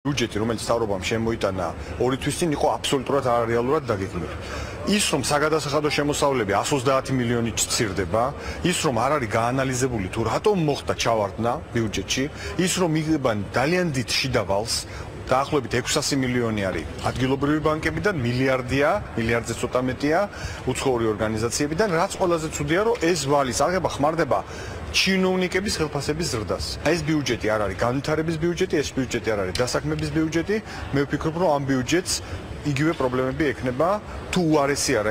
ბიუჯეტი, რომელიც თავრობამ შემოიტანა 2 თვის წინ, იყო აბსოლუტურად არარეალურად დაგეგმილი. ის რომ საგადასახადო შემოსავლები 130 მილიონით ცირდება, ის რომ არ არის გაანალიზებული თუ რატომ მოხდა ჩავარდნა ბიუჯეტში, ის რომ იღებენ ძალიან დიდ შიდა ვალს, დაახლოებით 600 მილიონი არის ადგილობრივი ბანკებიდან, მილიარდზე ცოტა მეტია უცხოური ორგანიზაციებიდან, რაც ყველაზე ცუდია, რომ ეს ვალი აღება ხმარდება ჩინოვნიკების ხელფასების ზრდას. ეს ბიუჯეტი არ არის განვითარების ბიუჯეტი, ეს ბიუჯეტი არ არის დასაქმების ბიუჯეტი. მე ვფიქრობ, რომ ამ ბიუჯეტს იგივე პრობლემები ექნება თუ უარესი არა